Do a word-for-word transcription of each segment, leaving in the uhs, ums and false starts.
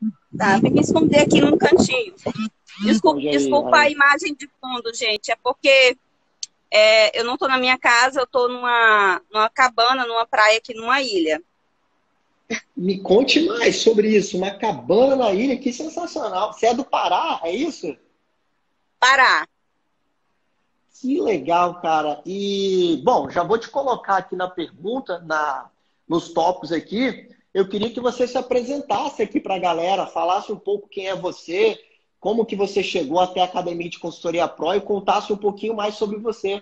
Tá, vim me esconder aqui num cantinho. Desculpa, Onde aí? desculpa a Aí. imagem de fundo, gente. É porque é, eu não tô na minha casa, eu tô numa, numa cabana, numa praia aqui numa ilha. Me conte mais sobre isso. Uma cabana na ilha, que sensacional. Você é do Pará, é isso? Pará. Que legal, cara. E, bom, já vou te colocar aqui na pergunta, na, nos tópicos aqui. Eu queria que você se apresentasse aqui para a galera, falasse um pouco quem é você, como que você chegou até a Academia de Consultoria Pro e contasse um pouquinho mais sobre você.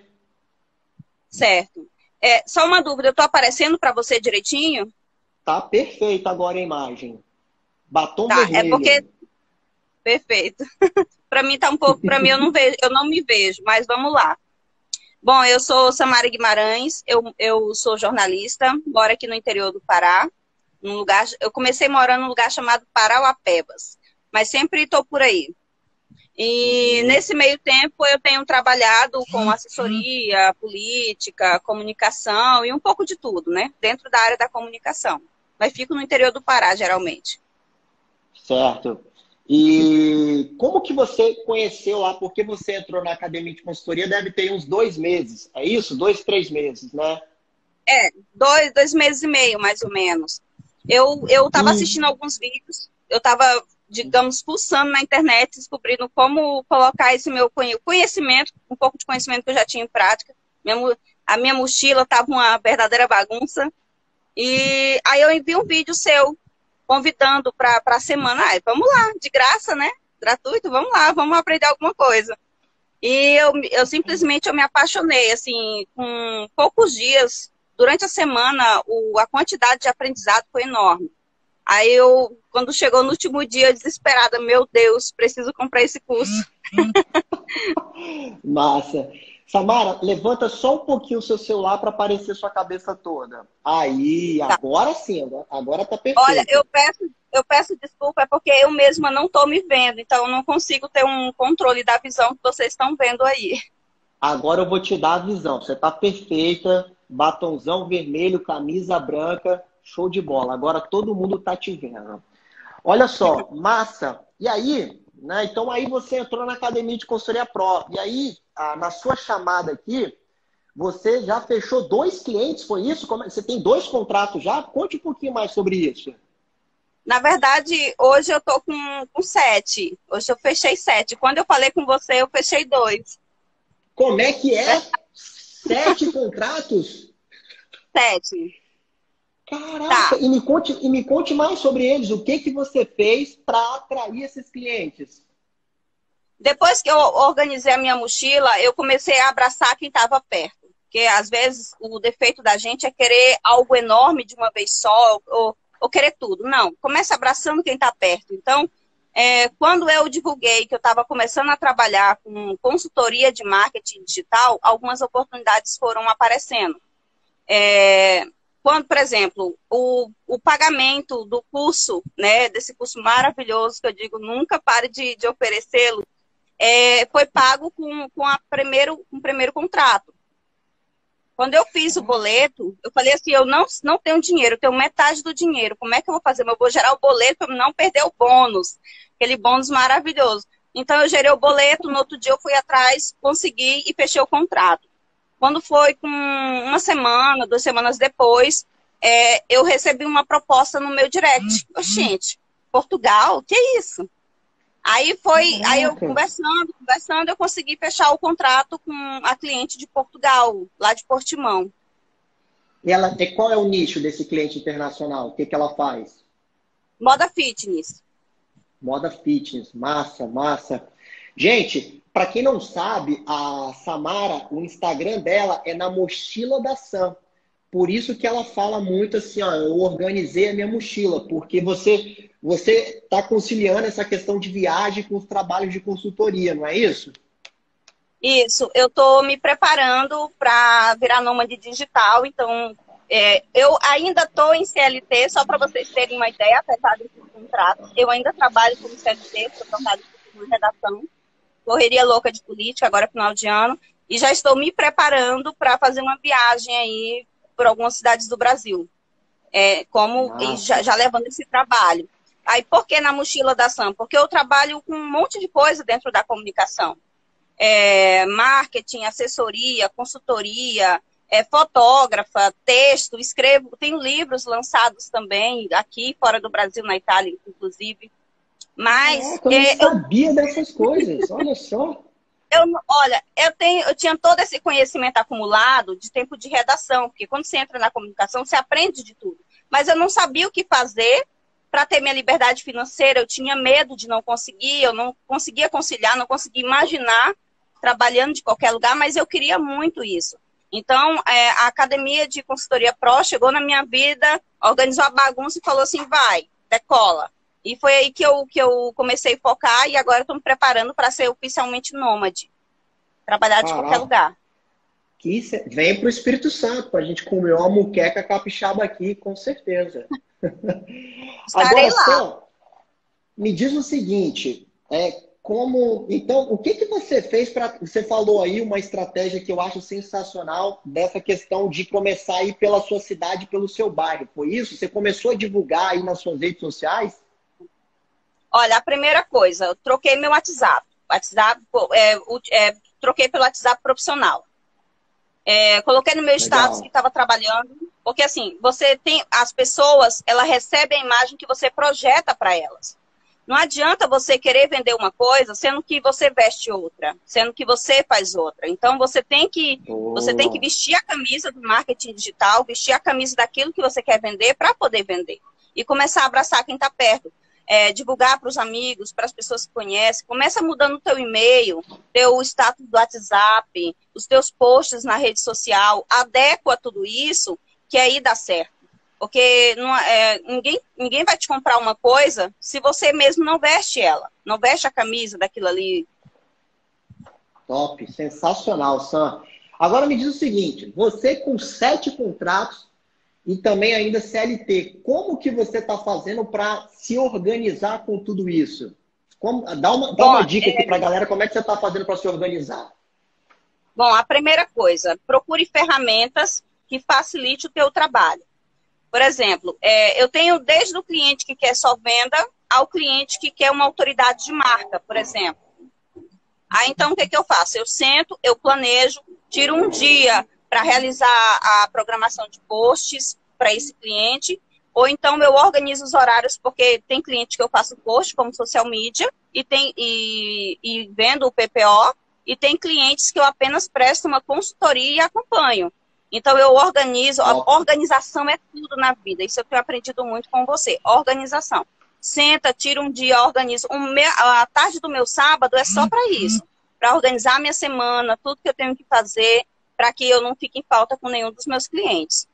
Certo. É, só uma dúvida, eu tô aparecendo para você direitinho? Tá perfeito agora a imagem. Batom Tá, é porque vermelho. perfeito. Para mim tá um pouco, para mim eu não vejo, eu não me vejo, mas vamos lá. Bom, eu sou Samara Guimarães, eu, eu sou jornalista, moro aqui no interior do Pará, num lugar, eu comecei morando num lugar chamado Parauapebas, mas sempre estou por aí. E Uhum. nesse meio tempo eu tenho trabalhado com assessoria, política, comunicação e um pouco de tudo, né? Dentro da área da comunicação. Mas fico no interior do Pará, geralmente. Certo. E como que você conheceu lá? Porque você entrou na Academia de Consultoria, deve ter uns dois meses. É isso? Dois, três meses, né? É, dois, dois meses e meio, mais ou menos. Eu eu estava assistindo E alguns vídeos, eu estava, digamos, pulsando na internet, descobrindo como colocar esse meu conhecimento, um pouco de conhecimento que eu já tinha em prática. Minha, a minha mochila estava uma verdadeira bagunça. E aí eu enviei um vídeo seu, convidando para a semana. Ah, vamos lá, de graça, né? Gratuito, vamos lá, vamos aprender alguma coisa. E eu, eu simplesmente eu me apaixonei, assim, com poucos dias, durante a semana, o, a quantidade de aprendizado foi enorme. Aí eu, quando chegou no último dia, desesperada, meu Deus, preciso comprar esse curso. massa. Samara, levanta só um pouquinho o seu celular para aparecer sua cabeça toda. Aí, Tá. agora sim, agora, agora tá Olha, perfeito. eu peço, eu peço desculpa, é porque eu mesma não estou me vendo, então eu não consigo ter um controle da visão que vocês estão vendo aí. Agora eu vou te dar a visão. Você tá perfeita, batonzão vermelho, camisa branca, show de bola. Agora todo mundo tá te vendo. Olha só, massa. E aí, né? Então aí você entrou na Academia de Consultoria Pro. E aí, ah, na sua chamada aqui, você já fechou dois clientes, foi isso? Como é- Você tem dois contratos já? Conte um pouquinho mais sobre isso. Na verdade, hoje eu tô com, com sete. Hoje eu fechei sete. Quando eu falei com você, eu fechei dois. Como é que É, é? Sete contratos? sete. Caraca! Tá. E me conte, e me conte mais sobre eles. O que que você fez para atrair esses clientes? Depois que eu organizei a minha mochila, eu comecei a abraçar quem estava perto. Porque às vezes o defeito da gente é querer algo enorme de uma vez só, ou, ou querer tudo. Não, começa abraçando quem está perto. Então, é, quando eu divulguei que eu estava começando a trabalhar com consultoria de marketing digital, algumas oportunidades foram aparecendo. É, quando, por exemplo, o, o pagamento do curso, né, desse curso maravilhoso, que eu digo, nunca pare de, de oferecê-lo, é, foi pago com, com, a primeiro, com o primeiro contrato. Quando eu fiz o boleto, eu falei assim, eu não, não tenho dinheiro, eu tenho metade do dinheiro. Como é que eu vou fazer? Eu vou gerar o boleto para não perder o bônus, aquele bônus maravilhoso. Então, eu gerei o boleto, no outro dia eu fui atrás, consegui e fechei o contrato. Quando foi com uma semana, duas semanas depois, é, eu recebi uma proposta no meu direct. Uhum. Gente, Portugal? Que isso? Aí foi, aí eu Caraca! conversando, conversando, eu consegui fechar o contrato com a cliente de Portugal, lá de Portimão. E ela, e qual é o nicho desse cliente internacional? O que que ela faz? Moda fitness. Moda fitness, massa, massa. Gente, para quem não sabe, a Samara, o Instagram dela é na mochila da Sam. Por isso que ela fala muito assim, ó, eu organizei a minha mochila, porque você você está conciliando essa questão de viagem com os trabalhos de consultoria, não é isso? Isso, eu estou me preparando para virar nômade digital, então é, eu ainda estou em C L T, só para vocês terem uma ideia, apesar desse contrato, eu ainda trabalho como C L T, estou trocada de redação, correria louca de política, agora é final de ano, e já estou me preparando para fazer uma viagem aí por algumas cidades do Brasil, é, como e já, Massa. já levando esse trabalho. Aí, por que na mochila da Sam? Porque eu trabalho com um monte de coisa dentro da comunicação. É, marketing, assessoria, consultoria, é, fotógrafa, texto, escrevo, tenho livros lançados também, aqui, fora do Brasil, na Itália, inclusive. Mas... Caraca, eu não é, sabia eu... dessas coisas, olha só. Eu, olha, eu, tenho, eu tinha todo esse conhecimento acumulado de tempo de redação, porque quando você entra na comunicação, você aprende de tudo. Mas eu não sabia o que fazer para ter minha liberdade financeira, eu tinha medo de não conseguir, eu não conseguia conciliar, não conseguia imaginar trabalhando de qualquer lugar, mas eu queria muito isso. Então, é, a Academia de Consultoria Pro chegou na minha vida, organizou a bagunça e falou assim, vai, decola. E foi aí que eu, que eu comecei a focar e agora estou me preparando para ser oficialmente nômade. Trabalhar de Caraca. qualquer lugar. Que cê... Vem para o Espírito Santo, para a gente comer uma muqueca capixaba aqui, com certeza. Estarei Agora, lá. só, me diz o seguinte, é, como, então, o que, que você fez para... Você falou aí uma estratégia que eu acho sensacional, dessa questão de começar a ir pela sua cidade, pelo seu bairro. Foi isso? Você começou a divulgar aí nas suas redes sociais? Olha, a primeira coisa, eu troquei meu WhatsApp. WhatsApp é, é, troquei pelo WhatsApp profissional. É, coloquei no meu status que estava trabalhando, porque assim, você tem, as pessoas, elas recebem a imagem que você projeta para elas. Não adianta você querer vender uma coisa, sendo que você veste outra, sendo que você faz outra. Então, você tem que, você tem que vestir a camisa do marketing digital, vestir a camisa daquilo que você quer vender para poder vender. E começar a abraçar quem está perto. É, divulgar para os amigos, para as pessoas que conhecem. Começa mudando o teu e-mail, teu status do WhatsApp, os teus posts na rede social. Adequa tudo isso, que aí dá certo. Porque não, é, ninguém, ninguém vai te comprar uma coisa se você mesmo não veste ela. Não veste a camisa daquilo ali. Top, sensacional, Sam. Agora me diz o seguinte, você com sete contratos e também ainda C L T, como que você está fazendo para se organizar com tudo isso? Como, dá uma, dá Bom, uma dica é... aqui para a galera, como é que você está fazendo para se organizar? Bom, a primeira coisa, procure ferramentas que facilite o teu trabalho. Por exemplo, é, eu tenho desde o cliente que quer só venda ao cliente que quer uma autoridade de marca, por exemplo. Aí, então, o que, que eu faço? Eu sento, eu planejo, tiro um dia para realizar a programação de posts para esse cliente, ou então eu organizo os horários, porque tem cliente que eu faço post como social media e, tem, e, e vendo o P P O, e tem clientes que eu apenas presto uma consultoria e acompanho. Então eu organizo, a organização é tudo na vida, isso eu tenho aprendido muito com você, organização. Senta, tira um dia, organiza. Um me... A tarde do meu sábado é só para isso, para organizar a minha semana, tudo que eu tenho que fazer, para que eu não fique em falta com nenhum dos meus clientes.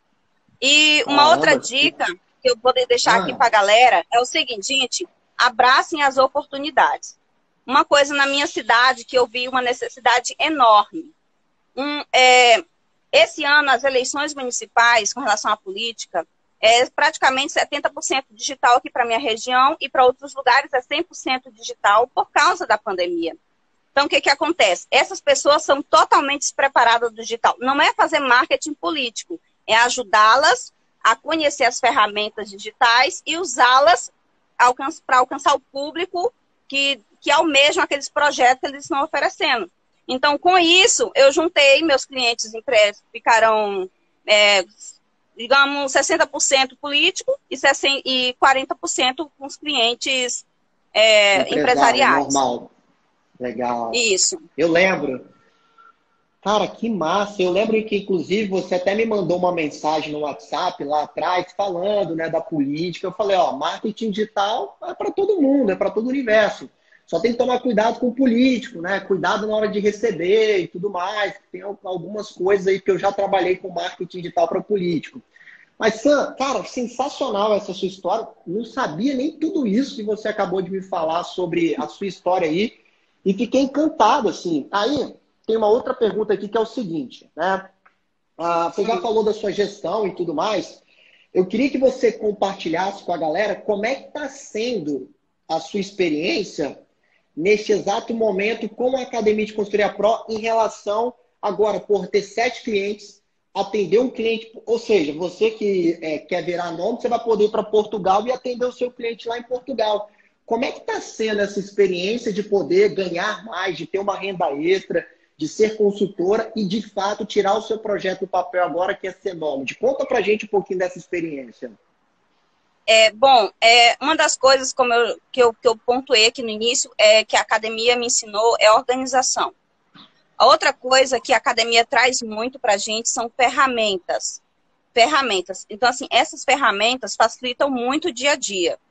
E uma Caramba. outra dica que eu vou deixar ah. aqui para a galera é o seguinte, gente, abracem as oportunidades. Uma coisa na minha cidade que eu vi uma necessidade enorme. Um, é, esse ano, as eleições municipais, com relação à política, é praticamente setenta por cento digital aqui para a minha região e para outros lugares é cem por cento digital por causa da pandemia. Então, o que, que acontece? Essas pessoas são totalmente despreparadas do digital. Não é fazer marketing político, é ajudá-las a conhecer as ferramentas digitais e usá-las para alcançar o público que, que almejam aqueles projetos que eles estão oferecendo. Então, com isso, eu juntei meus clientes impressos, ficaram, é, digamos, sessenta por cento político e quarenta por cento com os clientes é, empresariais. Normal. Legal. Isso. Eu lembro. Cara, que massa. Eu lembro que, inclusive, você até me mandou uma mensagem no WhatsApp lá atrás, falando, né, da política. Eu falei, ó, marketing digital é para todo mundo, é para todo o universo. Só tem que tomar cuidado com o político, né? Cuidado na hora de receber e tudo mais. Tem algumas coisas aí que eu já trabalhei com marketing digital para político. Mas, Sam, cara, sensacional essa sua história. Não sabia nem tudo isso que você acabou de me falar sobre a sua história aí. E fiquei encantado, assim. Aí, tem uma outra pergunta aqui que é o seguinte, né? Ah, você já falou da sua gestão e tudo mais. Eu queria que você compartilhasse com a galera como é que está sendo a sua experiência neste exato momento com a Academia de Consultoria Pro em relação, agora, por ter sete clientes, atender um cliente, ou seja, você que é, quer virar nome, você vai poder ir para Portugal e atender o seu cliente lá em Portugal. Como é que está sendo essa experiência de poder ganhar mais, de ter uma renda extra, de ser consultora e, de fato, tirar o seu projeto do papel agora, que é ser nômade? Conta pra gente um pouquinho dessa experiência. É, bom, é, uma das coisas como eu, que, eu, que eu pontuei aqui no início é que a academia me ensinou é organização. A outra coisa que a academia traz muito para a gente são ferramentas. Ferramentas. Então, assim, essas ferramentas facilitam muito o dia a dia.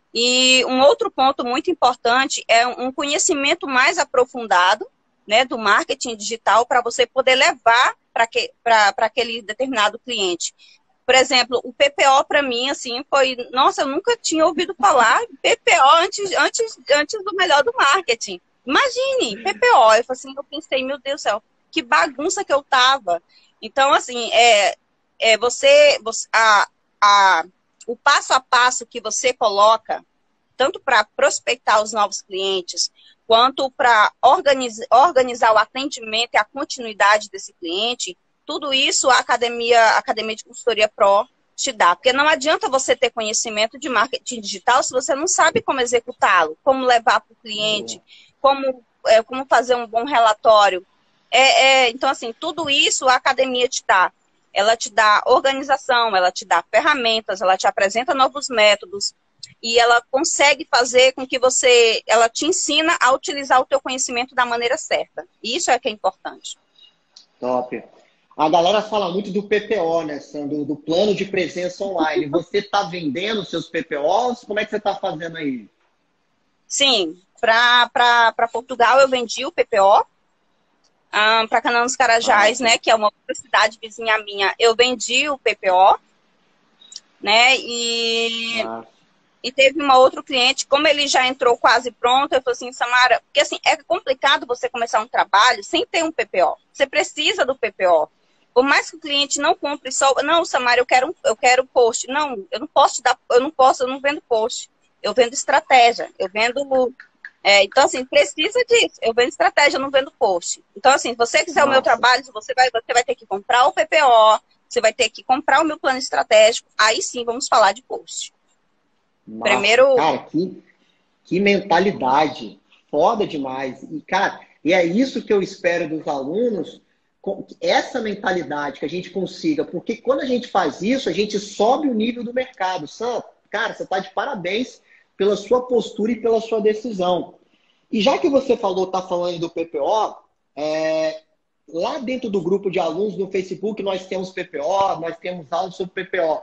E um outro ponto muito importante é um conhecimento mais aprofundado, né, do marketing digital para você poder levar para que, aquele determinado cliente. Por exemplo, o P P O para mim, assim, foi... Nossa, eu nunca tinha ouvido falar P P O antes, antes, antes do melhor do marketing. Imagine, P P O. Eu, assim, eu pensei, meu Deus do céu, que bagunça que eu tava. Então, assim, é, é você... você a, a, o passo a passo que você coloca, tanto para prospectar os novos clientes, quanto para organizar, organizar o atendimento e a continuidade desse cliente... Tudo isso a academia, a Academia de Consultoria Pro te dá. Porque não adianta você ter conhecimento de marketing digital se você não sabe como executá-lo, como levar para o cliente, como, é, como fazer um bom relatório. É, é, então, assim, tudo isso a academia te dá. Ela te dá organização, ela te dá ferramentas, ela te apresenta novos métodos e ela consegue fazer com que você, ela te ensina a utilizar o teu conhecimento da maneira certa. E isso é que é importante. Top. A galera fala muito do P P O, né, Sandro? Do plano de presença online. Você está vendendo seus P P Os? Como é que você está fazendo aí? Sim, para Portugal eu vendi o P P O. Um, para Canaã dos Carajás, ah, né, que é uma outra cidade vizinha minha, eu vendi o P P O. Né, e... Ah. E teve uma outra cliente, como ele já entrou quase pronto, eu falei assim, Samara, porque assim, é complicado você começar um trabalho sem ter um P P O. Você precisa do P P O. Por mais que o cliente não compre só, não, Samara, eu quero, eu quero post. Não, eu não posso te dar, eu não posso, eu não vendo post. Eu vendo estratégia, eu vendo... É, então, assim, precisa disso. Eu vendo estratégia, eu não vendo post. Então, assim, se você quiser Nossa. o meu trabalho, você vai, você vai ter que comprar o P P O, você vai ter que comprar o meu plano estratégico, aí sim vamos falar de post. Nossa, Primeiro... Cara, que, que mentalidade. Foda demais. E, cara, e é isso que eu espero dos alunos, essa mentalidade que a gente consiga, porque quando a gente faz isso, a gente sobe o nível do mercado. Sam, cara, você está de parabéns pela sua postura e pela sua decisão. E já que você falou, está falando do P P O, é, lá dentro do grupo de alunos no Facebook, nós temos P P O, nós temos aulas sobre P P O.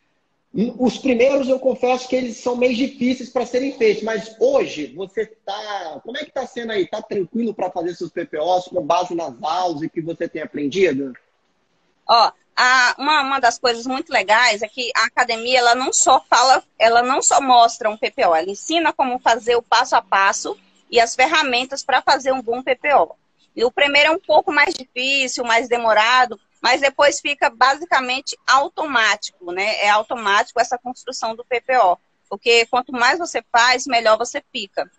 Os primeiros, eu confesso que eles são meio difíceis para serem feitos, mas hoje você está... Como é que está sendo aí? Está tranquilo para fazer seus P P Os com base nas aulas e que você tem aprendido? Ó, a, uma, uma das coisas muito legais é que a academia, ela não só fala, ela não só mostra um P P O, ela ensina como fazer o passo a passo e as ferramentas para fazer um bom P P O. E o primeiro é um pouco mais difícil, mais demorado, mas depois fica basicamente automático, né? É automático essa construção do P P O. Porque quanto mais você faz, melhor você fica.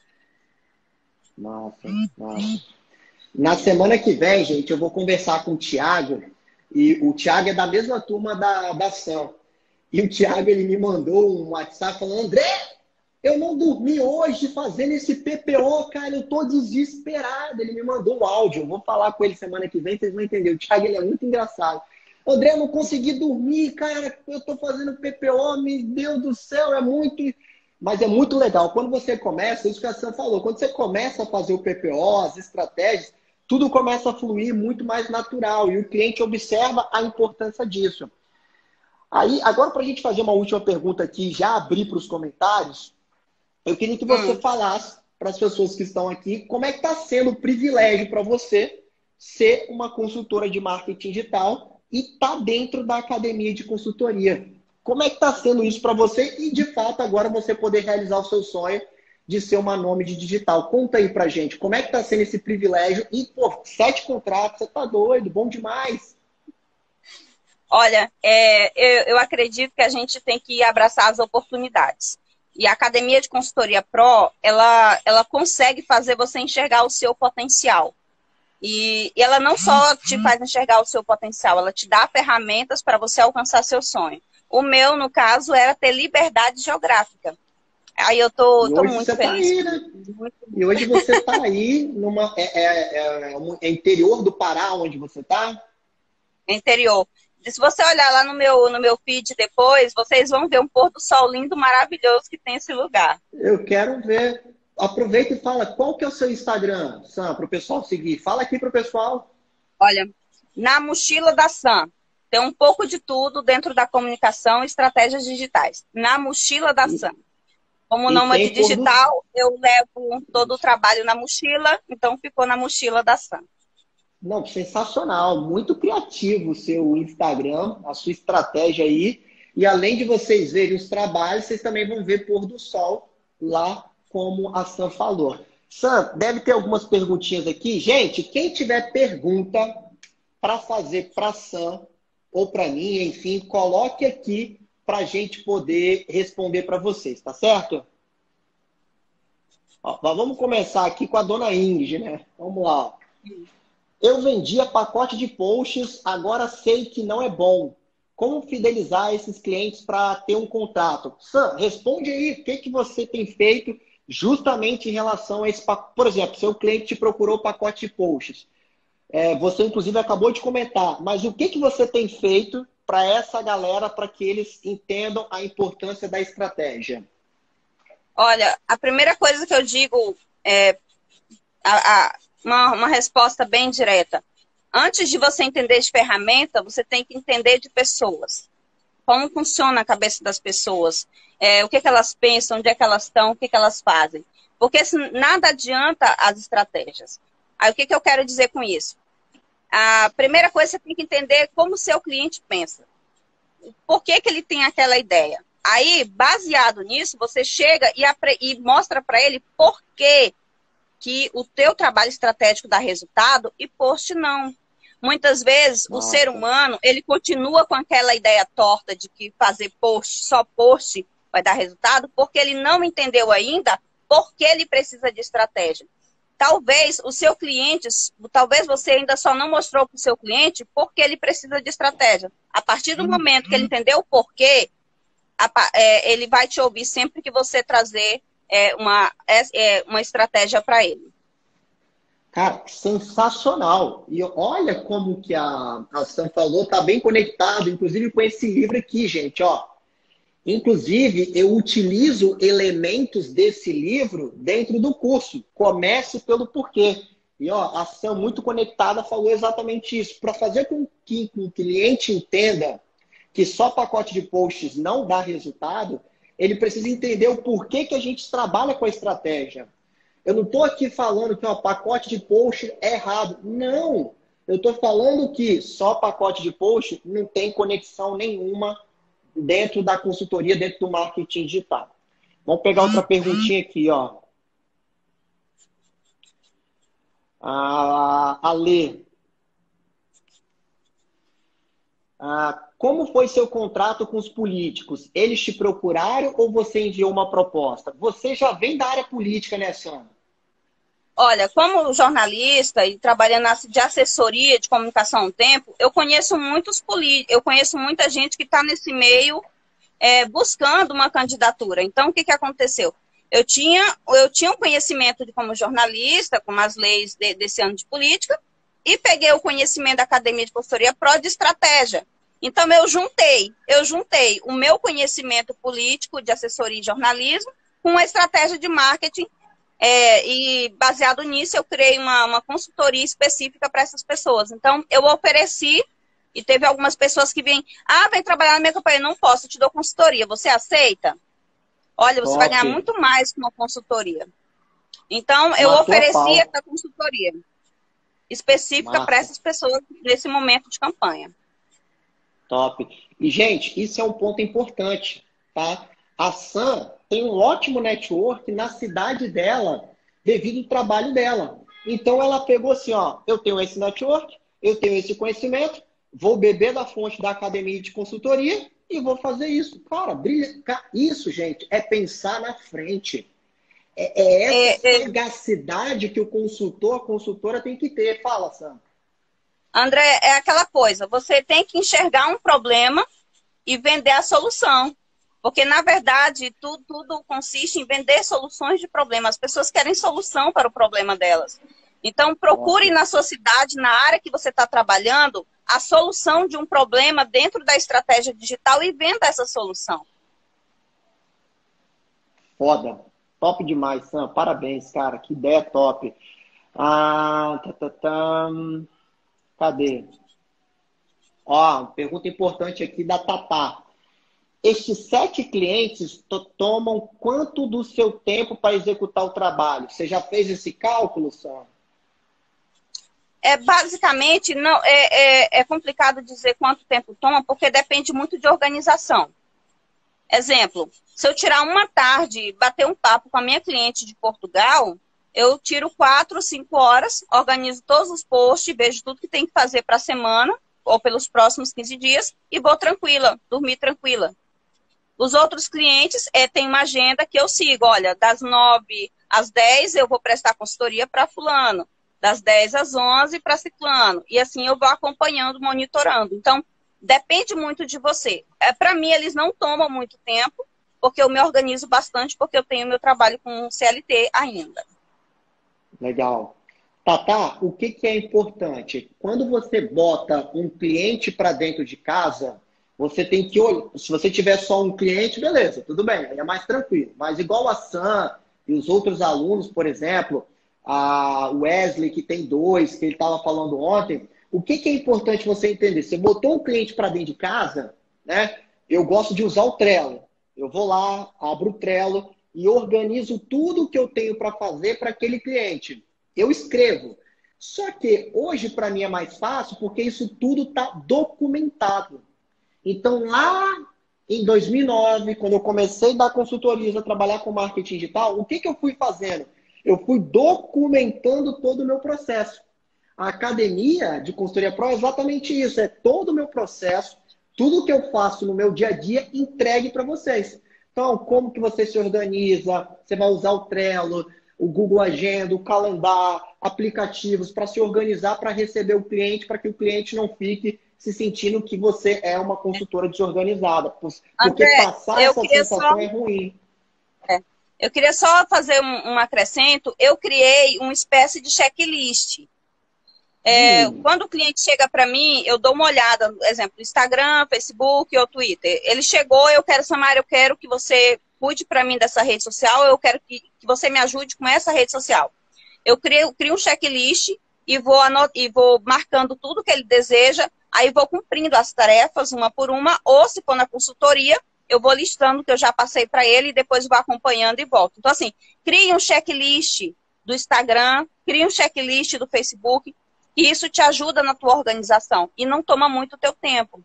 Nossa, nossa. Na semana que vem, gente, eu vou conversar com o Thiago. E o Thiago é da mesma turma da, da ação. E o Thiago, ele me mandou um WhatsApp falando, André, eu não dormi hoje fazendo esse P P O, cara, eu tô desesperado. Ele me mandou um áudio, eu vou falar com ele semana que vem, vocês vão entender. O Thiago, ele é muito engraçado. André, eu não consegui dormir, cara, eu tô fazendo P P O, meu Deus do céu, é muito... Mas é muito legal. Quando você começa, isso que a Sam falou, quando você começa a fazer o P P O, as estratégias, tudo começa a fluir muito mais natural e o cliente observa a importância disso. Aí, agora, para a gente fazer uma última pergunta aqui, já abrir para os comentários, eu queria que você hum. falasse para as pessoas que estão aqui como é que está sendo o privilégio para você ser uma consultora de marketing digital e estar tá dentro da academia de consultoria. Como é que está sendo isso para você e, de fato, agora você poder realizar o seu sonho de ser uma nômade digital? Conta aí pra gente, como é que tá sendo esse privilégio? E, pô, sete contratos, você tá doido, bom demais. Olha, é, eu, eu acredito que a gente tem que abraçar as oportunidades. E a Academia de Consultoria Pro, ela, ela consegue fazer você enxergar o seu potencial. E, e ela não só te faz enxergar o seu potencial, ela te dá ferramentas para você alcançar seu sonho. O meu, no caso, era ter liberdade geográfica. Aí eu tô, E tô hoje muito você está feliz. aí, né? Muito... E hoje você está aí, numa, é, é, é, é interior do Pará, onde você está? Interior. Se você olhar lá no meu, no meu feed depois, vocês vão ver um pôr do sol lindo, maravilhoso que tem esse lugar. Eu quero ver. Aproveita e fala, qual que é o seu Instagram, Sam, para o pessoal seguir? Fala aqui para o pessoal. Olha, na mochila da Sam, tem um pouco de tudo dentro da comunicação e estratégias digitais. Na mochila da Sam. Como E nômade tem pôr do... digital, eu levo todo o trabalho na mochila, então ficou na mochila da Sam. Não, sensacional, muito criativo o seu Instagram, a sua estratégia aí. E além de vocês verem os trabalhos, vocês também vão ver pôr do sol lá, como a Sam falou. Sam, deve ter algumas perguntinhas aqui. Gente, quem tiver pergunta para fazer para a Sam ou para mim, enfim, coloque aqui para a gente poder responder para vocês, tá certo? Ó, vamos começar aqui com a dona Ingrid, né? Vamos lá. Ó. Eu vendia pacote de posts, agora sei que não é bom. Como fidelizar esses clientes para ter um contato? Sam, responde aí o que, que você tem feito justamente em relação a esse pacote. Por exemplo, seu cliente te procurou pacote de posts. É, você, inclusive, acabou de comentar. Mas o que, que você tem feito para essa galera, para que eles entendam a importância da estratégia? Olha, a primeira coisa que eu digo é a, a, uma, uma resposta bem direta. Antes de você entender de ferramenta, você tem que entender de pessoas. Como funciona a cabeça das pessoas, é, o que, que elas pensam, onde é que elas estão, o que, que elas fazem. Porque nada adianta as estratégias. Aí o que, que eu quero dizer com isso? A primeira coisa, você tem que entender como o seu cliente pensa. Por que, que ele tem aquela ideia? Aí, baseado nisso, você chega e, e mostra para ele por que, que o teu trabalho estratégico dá resultado e post não. Muitas vezes, Nossa. o ser humano, ele continua com aquela ideia torta de que fazer post, só post, vai dar resultado, porque ele não entendeu ainda por que ele precisa de estratégia. Talvez o seu cliente, talvez você ainda só não mostrou para o seu cliente por que ele precisa de estratégia. A partir do momento que ele entendeu o porquê, é, ele vai te ouvir sempre que você trazer é, uma, é, uma estratégia para ele. Cara, sensacional. E olha como que a, a Sam falou, tá bem conectado, inclusive com esse livro aqui, gente, ó. Inclusive, eu utilizo elementos desse livro dentro do curso. Comece pelo porquê. E ó, a Sam, muito conectada, falou exatamente isso. Para fazer com que o cliente entenda que só pacote de posts não dá resultado, ele precisa entender o porquê que a gente trabalha com a estratégia. Eu não estou aqui falando que o pacote de post é errado. Não! Eu estou falando que só pacote de post não tem conexão nenhuma dentro da consultoria, dentro do marketing digital. Vamos pegar outra perguntinha aqui, ó. A, a Lê. Ah, como foi seu contrato com os políticos? Eles te procuraram ou você enviou uma proposta? Você já vem da área política, né, Sam? Olha, como jornalista e trabalhando de assessoria de comunicação há um tempo, eu conheço muitos políticos, eu conheço muita gente que está nesse meio é, buscando uma candidatura. Então, o que, que aconteceu? Eu tinha, eu tinha um conhecimento de como jornalista, como as leis de, desse ano de política, e peguei o conhecimento da Academia de Consultoria Pro de estratégia. Então, eu juntei, eu juntei o meu conhecimento político de assessoria e jornalismo com a estratégia de marketing. É, e baseado nisso, eu criei uma, uma consultoria específica para essas pessoas. Então, eu ofereci, e teve algumas pessoas que vêm, ah, vem trabalhar na minha campanha, não posso, eu te dou consultoria, você aceita? Olha, você Top. vai ganhar muito mais com uma consultoria. Então, eu Matou ofereci essa consultoria específica para essas pessoas nesse momento de campanha. Top. E, gente, isso é um ponto importante, tá? A Sam tem um ótimo network na cidade dela, devido ao trabalho dela. Então, ela pegou assim, ó, eu tenho esse network, eu tenho esse conhecimento, vou beber da fonte da academia de consultoria e vou fazer isso. Cara, brilha. Isso, gente, é pensar na frente. É, é essa É, é, sagacidade que o consultor, a consultora tem que ter. Fala, Sam. André, é aquela coisa, você tem que enxergar um problema e vender a solução. Porque, na verdade, tudo, tudo consiste em vender soluções de problemas. As pessoas querem solução para o problema delas. Então, procure Top. na sua cidade, na área que você está trabalhando, a solução de um problema dentro da estratégia digital e venda essa solução. Foda. Top demais, Sam. Parabéns, cara. Que ideia top. Ah, tá, tá, tá. Cadê? Ó, pergunta importante aqui da Tatá. Estes sete clientes to- tomam quanto do seu tempo para executar o trabalho? Você já fez esse cálculo, Sam? É, basicamente, não, é, é, é complicado dizer quanto tempo toma, porque depende muito de organização. Exemplo, se eu tirar uma tarde e bater um papo com a minha cliente de Portugal, eu tiro quatro, cinco horas, organizo todos os posts, vejo tudo que tem que fazer para a semana, ou pelos próximos quinze dias, e vou tranquila, dormir tranquila. Os outros clientes é, têm uma agenda que eu sigo. Olha, das nove às dez eu vou prestar consultoria para fulano, das dez às onze para ciclano. E assim eu vou acompanhando, monitorando. Então, depende muito de você. É, para mim, eles não tomam muito tempo, porque eu me organizo bastante, porque eu tenho meu trabalho com C L T ainda. Legal. Tatá, o que, que é importante? Quando você bota um cliente para dentro de casa, você tem que olhar. Se você tiver só um cliente, beleza, tudo bem, aí é mais tranquilo. Mas igual a Sam e os outros alunos, por exemplo, a Wesley, que tem dois, que ele estava falando ontem, o que, que é importante você entender? Você botou um cliente para dentro de casa, né? Eu gosto de usar o Trello. Eu vou lá, abro o Trello e organizo tudo que eu tenho para fazer para aquele cliente. Eu escrevo. Só que hoje, para mim, é mais fácil porque isso tudo está documentado. Então, lá em dois mil e nove, quando eu comecei a dar consultorias, a trabalhar com marketing digital, o que, que eu fui fazendo? Eu fui documentando todo o meu processo. A academia de consultoria pro é exatamente isso. É todo o meu processo, tudo que eu faço no meu dia a dia, entregue para vocês. Então, como que você se organiza? Você vai usar o Trello, o Google Agenda, o calendário, aplicativos para se organizar, para receber o cliente, para que o cliente não fique se sentindo que você é uma consultora desorganizada. Porque André, passar eu essa queria só, sensação é ruim. é, eu queria só fazer um, um acrescento. Eu criei uma espécie de checklist. É, Hum, quando o cliente chega para mim, eu dou uma olhada, por exemplo, Instagram, Facebook ou Twitter. Ele chegou, eu quero, Samara, eu quero que você cuide para mim dessa rede social, eu quero que, que você me ajude com essa rede social. Eu crio, crio um checklist e vou, anot e vou marcando tudo que ele deseja, aí vou cumprindo as tarefas uma por uma, ou se for na consultoria, eu vou listando o que eu já passei para ele e depois vou acompanhando e volto. Então, assim, crie um checklist do Instagram, crie um checklist do Facebook, e isso te ajuda na tua organização e não toma muito o teu tempo.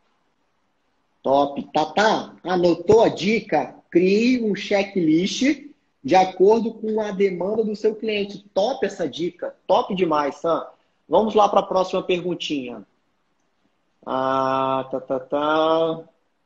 top. Tatá, anotou a dica? Crie um checklist de acordo com a demanda do seu cliente. Top essa dica. Top demais, Sam. Vamos lá para a próxima perguntinha. Ah, tá, tá, tá.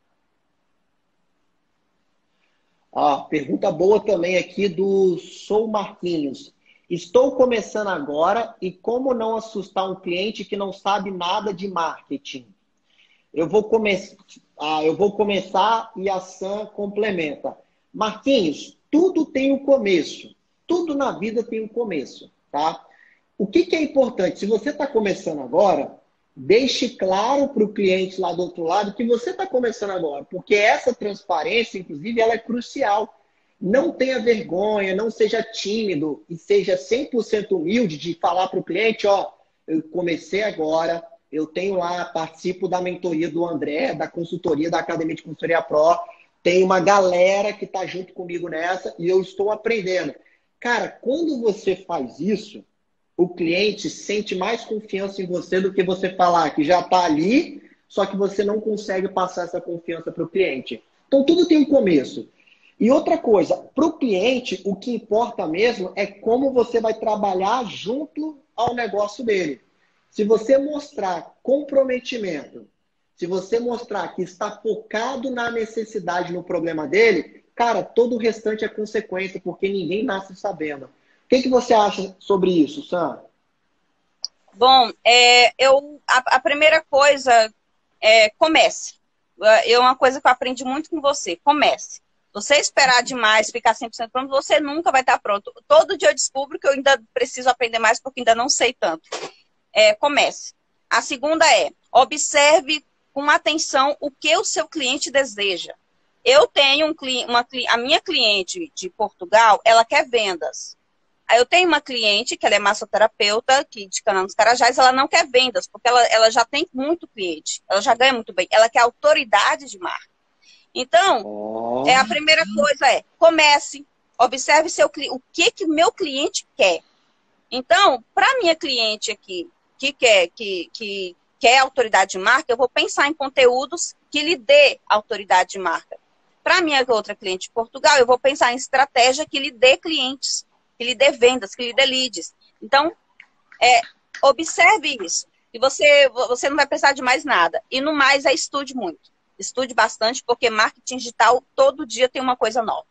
Ah, pergunta boa também aqui do Sou Marquinhos. Estou começando agora e como não assustar um cliente que não sabe nada de marketing? Eu vou, come... ah, eu vou começar e a Sam complementa. Marquinhos, tudo tem um começo. Tudo na vida tem um começo, tá? O que, que é importante? Se você está começando agora, deixe claro para o cliente lá do outro lado que você está começando agora, porque essa transparência, inclusive, ela é crucial. Não tenha vergonha, não seja tímido e seja cem por cento humilde de falar para o cliente, ó, eu comecei agora, eu tenho lá, participo da mentoria do André, da consultoria da Academia de Consultoria Pro, tem uma galera que está junto comigo nessa e eu estou aprendendo. Cara, quando você faz isso, o cliente sente mais confiança em você do que você falar que já está ali, só que você não consegue passar essa confiança para o cliente. Então, tudo tem um começo. E outra coisa, para o cliente, o que importa mesmo é como você vai trabalhar junto ao negócio dele. Se você mostrar comprometimento, se você mostrar que está focado na necessidade, no problema dele, cara, todo o restante é consequência, porque ninguém nasce sabendo. O que, que você acha sobre isso, Sam? Bom, é, eu, a, a primeira coisa é comece. É uma coisa que eu aprendi muito com você. Comece. Você esperar demais, ficar cem por cento pronto, você nunca vai estar pronto. Todo dia eu descubro que eu ainda preciso aprender mais, porque ainda não sei tanto. É, comece. A segunda é, observe com atenção o que o seu cliente deseja. Eu tenho um, uma, a minha cliente de Portugal, ela quer vendas. Aí eu tenho uma cliente, que ela é massoterapeuta, que de Canaã dos Carajás, ela não quer vendas, porque ela, ela já tem muito cliente, ela já ganha muito bem, ela quer autoridade de marca. Então, Oh. é, a primeira coisa é, comece, observe seu, o que que meu cliente quer. Então, para minha cliente aqui, que quer, que, que quer autoridade de marca, eu vou pensar em conteúdos que lhe dê autoridade de marca. Para minha outra cliente de Portugal, eu vou pensar em estratégia que lhe dê clientes, que lhe dê vendas, que lhe dê leads. Então, é, observe isso. E você, você não vai precisar de mais nada. E no mais, é estude muito. Estude bastante, porque marketing digital, todo dia tem uma coisa nova.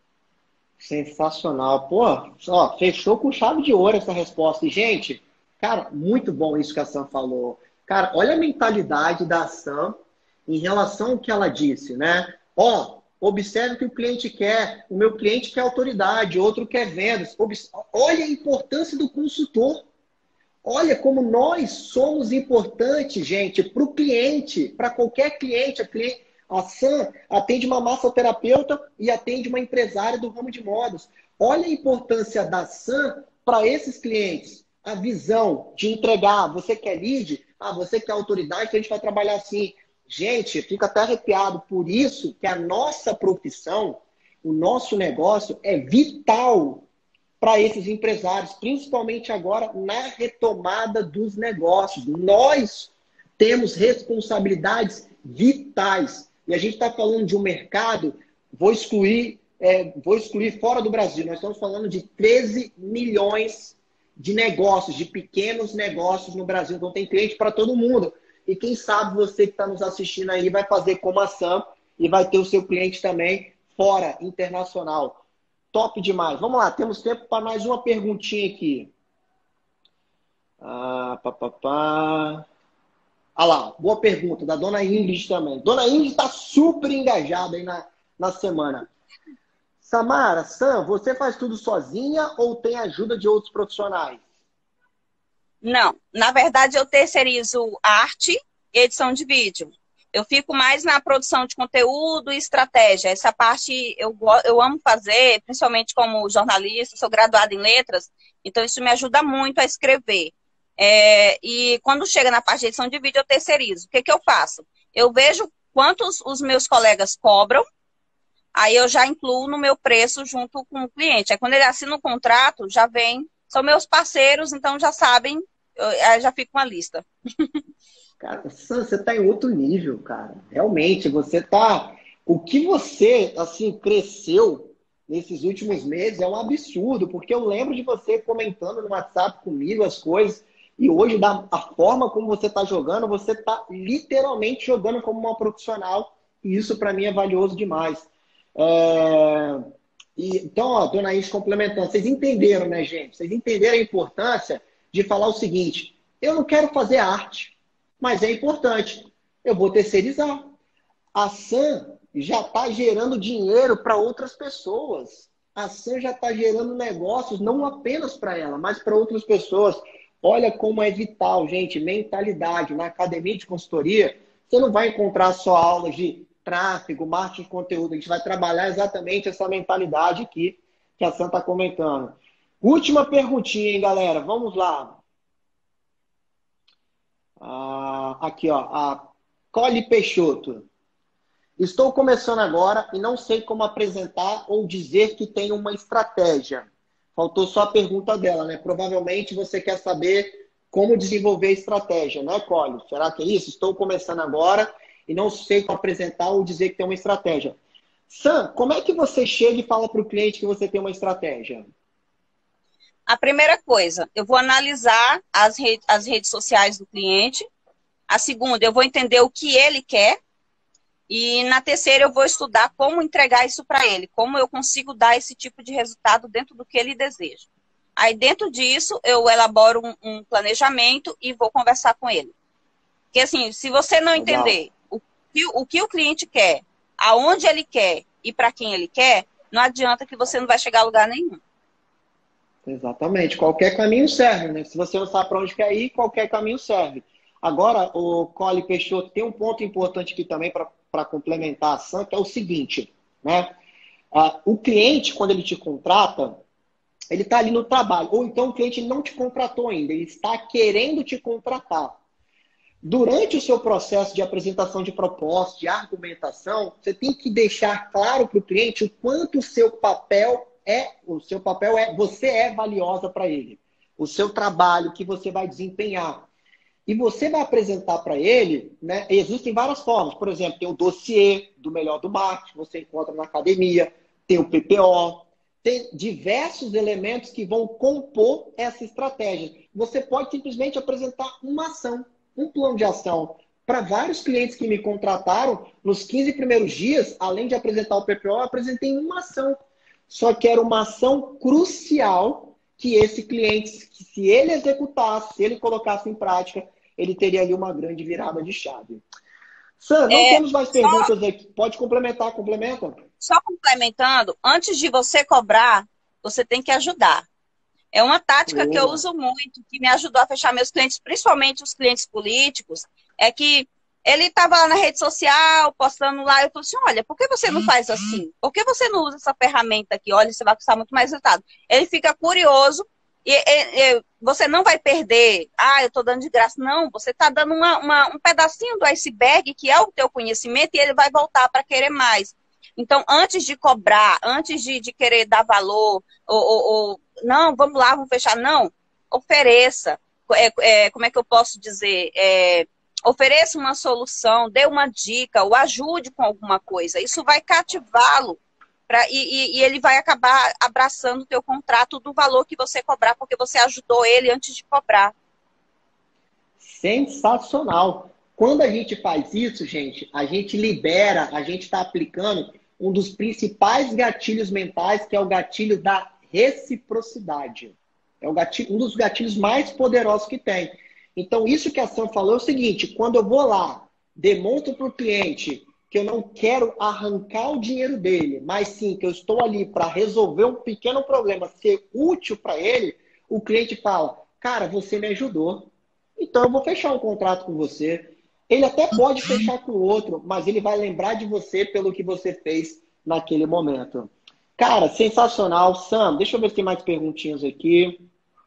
Sensacional. Pô, ó, fechou com chave de ouro essa resposta. E, gente, cara, muito bom isso que a Sam falou. Cara, olha a mentalidade da Sam em relação ao que ela disse, né? Ó, observe o que o cliente quer. O meu cliente quer autoridade, outro quer vendas. Olha a importância do consultor. Olha como nós somos importantes, gente, para o cliente, para qualquer cliente. A, cliente. a Sam atende uma massoterapeuta e atende uma empresária do ramo de modas. Olha a importância da Sam para esses clientes. A visão de entregar. Você quer lead? Ah, você quer autoridade? Então a gente vai trabalhar assim. Gente, fica até arrepiado. Por isso que a nossa profissão, o nosso negócio é vital para esses empresários, principalmente agora na retomada dos negócios. Nós temos responsabilidades vitais. E a gente está falando de um mercado, vou excluir, é, vou excluir fora do Brasil. Nós estamos falando de treze milhões de negócios, de pequenos negócios no Brasil. Então tem cliente para todo mundo. E quem sabe você que está nos assistindo aí vai fazer como a Sam e vai ter o seu cliente também fora, internacional. Top demais. Vamos lá, temos tempo para mais uma perguntinha aqui. Ah, pá, pá, pá. Ah lá, boa pergunta, da dona Ingrid também. Dona Ingrid está super engajada aí na, na semana. Samara, Sam, você faz tudo sozinha ou tem ajuda de outros profissionais? Não, na verdade eu terceirizo arte e edição de vídeo. Eu fico mais na produção de conteúdo e estratégia. Essa parte eu, eu amo fazer, principalmente como jornalista, sou graduada em letras, então isso me ajuda muito a escrever. É, e quando chega na parte de edição de vídeo, eu terceirizo. O que, que eu faço? Eu vejo quantos os meus colegas cobram, aí eu já incluo no meu preço junto com o cliente. Aí quando ele assina o contrato, já vem, são meus parceiros, então já sabem, eu, já fica uma lista. Cara, você está em outro nível, cara. Realmente, você está... O que você, assim, cresceu nesses últimos meses é um absurdo, porque eu lembro de você comentando no WhatsApp comigo as coisas, e hoje, da a forma como você está jogando, você está literalmente jogando como uma profissional, e isso para mim é valioso demais. É... E, então, ó, dona Is complementando, vocês entenderam, né, gente? Vocês entenderam a importância de falar o seguinte: eu não quero fazer arte, mas é importante. Eu vou terceirizar. A Sam já está gerando dinheiro para outras pessoas. A Sam já está gerando negócios não apenas para ela, mas para outras pessoas. Olha como é vital, gente, mentalidade. Na academia de consultoria, você não vai encontrar só aulas de tráfego, marketing de conteúdo. A gente vai trabalhar exatamente essa mentalidade aqui que a Sam está comentando. Última perguntinha, hein, galera? Vamos lá. Ah, aqui, ó, a Cole Peixoto. Estou começando agora e não sei como apresentar ou dizer que tenho uma estratégia. Faltou só a pergunta dela, né? Provavelmente você quer saber como desenvolver a estratégia, né, Cole? Será que é isso? Estou começando agora e não sei como apresentar ou dizer que tem uma estratégia. Sam, como é que você chega e fala para o cliente que você tem uma estratégia? A primeira coisa, eu vou analisar as, rede, as redes sociais do cliente. A segunda, eu vou entender o que ele quer. E na terceira eu vou estudar como entregar isso para ele, como eu consigo dar esse tipo de resultado dentro do que ele deseja. Aí dentro disso eu elaboro um, um planejamento e vou conversar com ele. Porque assim, se você não Legal. entender o que o, que o cliente quer, aonde ele quer e para quem ele quer, não adianta que você não vai chegar a lugar nenhum. Exatamente. Qualquer caminho serve, né? Se você não sabe para onde quer ir, qualquer caminho serve. Agora, o Cole Peixoto, tem um ponto importante aqui também para complementar a ação, que é o seguinte, né? Ah, o cliente, quando ele te contrata, ele está ali no trabalho. Ou então o cliente não te contratou ainda, ele está querendo te contratar. Durante o seu processo de apresentação de proposta, de argumentação, você tem que deixar claro para o cliente o quanto o seu papel é, o seu papel é, você é valiosa para ele. O seu trabalho que você vai desempenhar. E você vai apresentar para ele, né? Existem várias formas. Por exemplo, tem o dossiê do Melhor do Marketing, você encontra na academia, tem o P P O, tem diversos elementos que vão compor essa estratégia. Você pode simplesmente apresentar uma ação, um plano de ação. Para vários clientes que me contrataram, nos quinze primeiros dias, além de apresentar o P P O, eu apresentei uma ação. Só que era uma ação crucial que esse cliente, se ele executasse, se ele colocasse em prática, ele teria ali uma grande virada de chave. Sam, não É, temos mais só, perguntas aqui. Pode complementar, complementa. só complementando, antes de você cobrar, você tem que ajudar. É uma tática que eu Boa. uso muito, que me ajudou a fechar meus clientes, principalmente os clientes políticos, é que ele estava lá na rede social, postando lá, eu falei assim, olha, por que você não faz assim? Por que você não usa essa ferramenta aqui? Olha, você vai custar muito mais resultado. Ele fica curioso e, e, e você não vai perder, ah, eu estou dando de graça. Não, você está dando uma, uma, um pedacinho do iceberg, que é o teu conhecimento, e ele vai voltar para querer mais. Então, antes de cobrar, antes de, de querer dar valor, ou, ou, ou, não, vamos lá, vamos fechar, não, ofereça. É, é, como é que eu posso dizer? É, ofereça uma solução, dê uma dica, ou ajude com alguma coisa. Isso vai cativá-lo pra, e, e, e ele vai acabar abraçando o teu contrato do valor que você cobrar, porque você ajudou ele antes de cobrar. Sensacional. Quando a gente faz isso, gente, a gente libera, a gente está aplicando um dos principais gatilhos mentais, que é o gatilho da reciprocidade. É o gatilho, um dos gatilhos mais poderosos que tem. Então, isso que a Sam falou é o seguinte, quando eu vou lá, demonstro para o cliente que eu não quero arrancar o dinheiro dele, mas sim que eu estou ali para resolver um pequeno problema, ser útil para ele, o cliente fala, cara, você me ajudou, então eu vou fechar um contrato com você. Ele até pode fechar com o outro, mas ele vai lembrar de você pelo que você fez naquele momento. Cara, sensacional. Sam, deixa eu ver se tem mais perguntinhas aqui.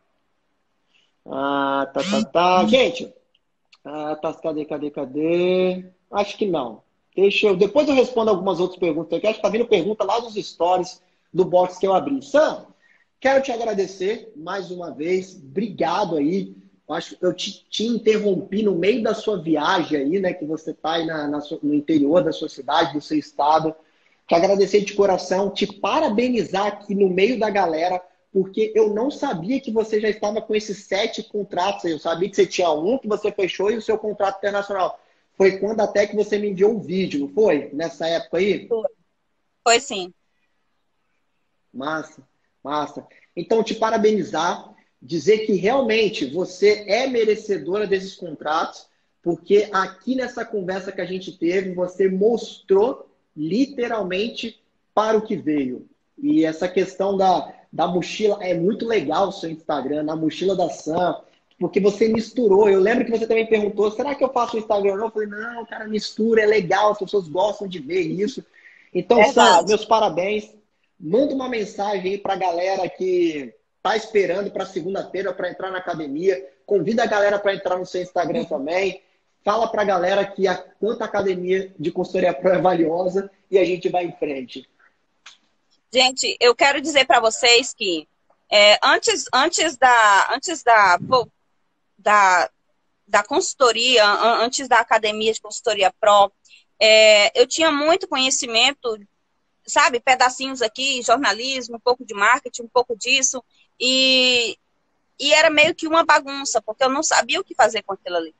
Ah, tá, tá, tá. Gente, ah, tá, cadê, cadê, cadê? Acho que não. Deixa eu... Depois eu respondo algumas outras perguntas aqui. Acho que tá vindo pergunta lá dos stories do box que eu abri. Sam, quero te agradecer mais uma vez. Obrigado aí. Acho que eu te, te interrompi no meio da sua viagem aí, né? Que você está aí na, na sua, no interior da sua cidade, do seu estado. Te agradecer de coração, te parabenizar aqui no meio da galera, porque eu não sabia que você já estava com esses sete contratos aí. Eu sabia que você tinha um que você fechou e o seu contrato internacional. Foi quando até que você me enviou um vídeo, não foi? Nessa época aí? Foi, foi sim. Massa, massa. Então, te parabenizar. Dizer que realmente você é merecedora desses contratos, porque aqui nessa conversa que a gente teve, você mostrou literalmente para o que veio. E essa questão da, da mochila, é muito legal o seu Instagram, na mochila da Sam, porque você misturou. Eu lembro que você também perguntou, será que eu faço o Instagram? Eu falei, não, cara, mistura, é legal, as pessoas gostam de ver isso. Então, Verdade. Sam, meus parabéns. Manda uma mensagem aí para a galera que tá esperando para segunda-feira para entrar na academia. Convida a galera para entrar no seu Instagram também. Fala para a galera que a quanta academia de consultoria pro é valiosa e a gente vai em frente. Gente, eu quero dizer para vocês que é, antes, antes, da, antes da, da, da consultoria, antes da academia de consultoria pro, é, eu tinha muito conhecimento, sabe, pedacinhos aqui, jornalismo, um pouco de marketing, um pouco disso. E, e era meio que uma bagunça, porque eu não sabia o que fazer com aquilo ali.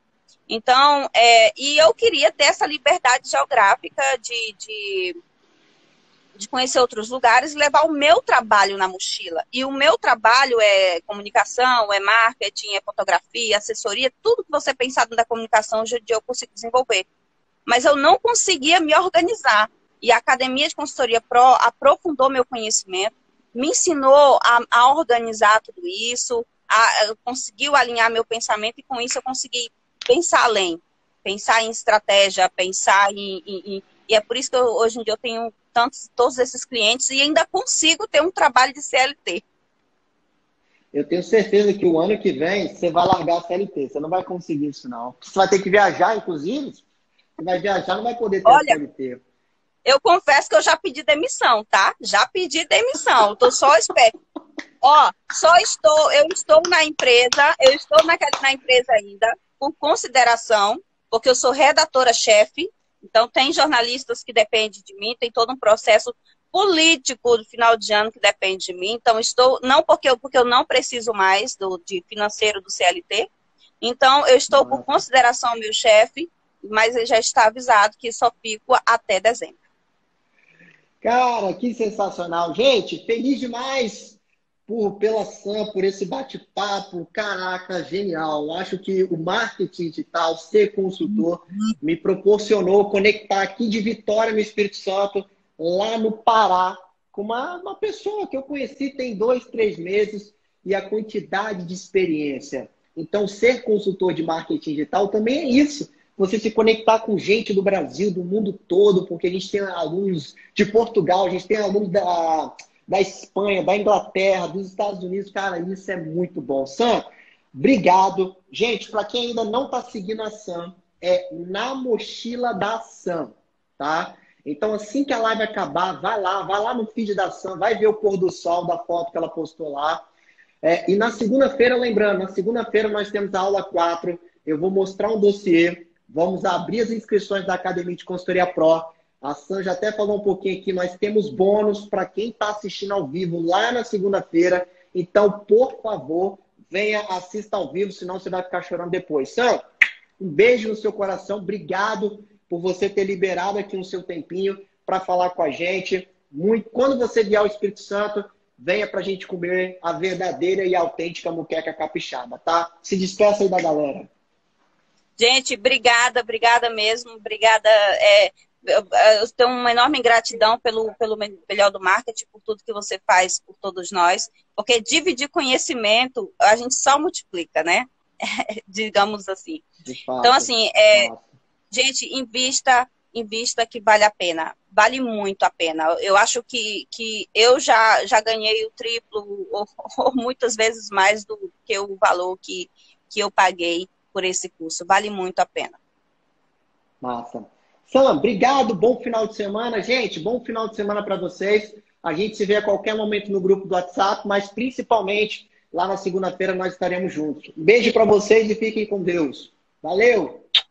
Então, é, e eu queria ter essa liberdade geográfica de, de, de conhecer outros lugares e levar o meu trabalho na mochila. E o meu trabalho é comunicação, é marketing, é fotografia, assessoria, tudo que você pensar da comunicação, hoje em dia eu consigo desenvolver. Mas eu não conseguia me organizar. E a Academia de Consultoria Pro aprofundou meu conhecimento, me ensinou a, a organizar tudo isso, a, conseguiu alinhar meu pensamento, e com isso eu consegui pensar além, pensar em estratégia, pensar em... em, em e é por isso que eu, hoje em dia eu tenho tantos, todos esses clientes e ainda consigo ter um trabalho de C L T. Eu tenho certeza que o ano que vem você vai largar a C L T. Você não vai conseguir isso, não. Você vai ter que viajar, inclusive. Você vai viajar, não vai poder ter Olha, a C L T. Eu confesso que eu já pedi demissão, tá? Já pedi demissão. Tô só esperando. Ó, só estou, eu estou na empresa, eu estou naquela, na empresa ainda, por consideração, porque eu sou redatora-chefe, então tem jornalistas que dependem de mim, tem todo um processo político do final de ano que depende de mim, então estou, não porque eu, porque eu não preciso mais do de financeiro do C L T, então eu estou por consideração ao meu chefe, mas ele já está avisado que só fico até dezembro. Cara, que sensacional. Gente, feliz demais por, pela Sam, por esse bate-papo. Caraca, genial. Acho que o marketing digital, ser consultor, me proporcionou conectar aqui de Vitória, no Espírito Santo, lá no Pará, com uma, uma pessoa que eu conheci tem dois, três meses, e a quantidade de experiência. Então, ser consultor de marketing digital também é isso. Você se conectar com gente do Brasil, do mundo todo, porque a gente tem alunos de Portugal, a gente tem alunos da, da Espanha, da Inglaterra, dos Estados Unidos. Cara, isso é muito bom. Sam, obrigado. Gente, para quem ainda não está seguindo a Sam, é Na Mochila da Sam, tá? Então, assim que a live acabar, vai lá, vai lá no feed da Sam, vai ver o pôr do sol da foto que ela postou lá. É, e na segunda-feira, lembrando, na segunda-feira nós temos a aula quatro, eu vou mostrar um dossiê. Vamos abrir as inscrições da Academia de Consultoria Pro. A Sam já até falou um pouquinho aqui. Nós temos bônus para quem está assistindo ao vivo lá na segunda-feira. Então, por favor, venha, assista ao vivo, senão você vai ficar chorando depois. Sam, um beijo no seu coração. Obrigado por você ter liberado aqui um seu tempinho para falar com a gente. Muito... Quando você vier ao Espírito Santo, venha para a gente comer a verdadeira e autêntica moqueca capixaba, tá? Se despeça aí da galera. Gente, obrigada, obrigada mesmo, obrigada. É, eu, eu tenho uma enorme gratidão pelo, pelo melhor do marketing, por tudo que você faz por todos nós, porque dividir conhecimento a gente só multiplica, né? Digamos assim. Então, assim, é, gente, invista, invista que vale a pena, vale muito a pena. Eu acho que, que eu já, já ganhei o triplo, ou, ou muitas vezes mais do que o valor que, que eu paguei por esse curso. Vale muito a pena. Massa. Sam, obrigado. Bom final de semana. Gente, bom final de semana para vocês. A gente se vê a qualquer momento no grupo do WhatsApp, mas principalmente lá na segunda-feira nós estaremos juntos. Um beijo para vocês e fiquem com Deus. Valeu!